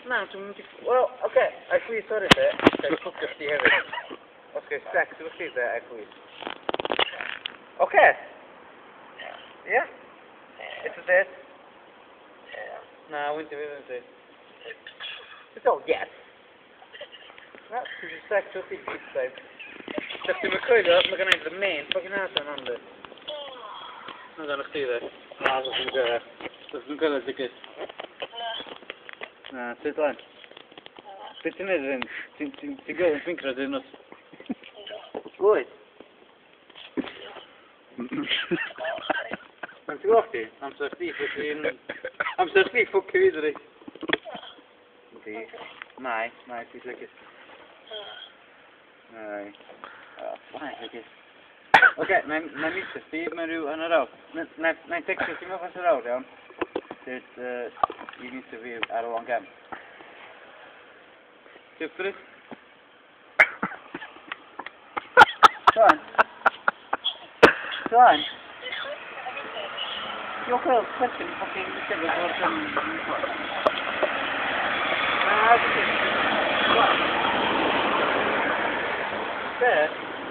Na, toen wel, oké, actually, sorry, hè. Kijk, goed, dat die hebben. Oké, sterk, zo is het, actually. Oké. Ja? Is het dit? Nou, winter, winter. It's all yes. Ja, het is sterk, zo is het zijn. Dat je me kwijt, maar gaan even de main, pak je naast een ander. Nou, dan nog hier. Ja, dat is een gulle dikke. Nou, zit aan. Zit er niet in. Die gulle vinker erin. Goed. I'm too lucky. I'm so sleep for kids. Okay. Nee, het is lekker. Nee. Fijn, lekker. Oké, mijn mister, Steve, maar u aan de rood. Mijn tekst is nog eens rood, ja. Dus, you need to be out of one game. Super is. Son. Your girl's question fucking said it was There.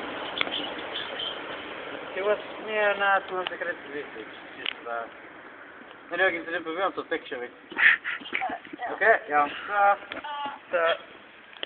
It was near now to a secret visit. And you're going to the picture. Okay, yeah.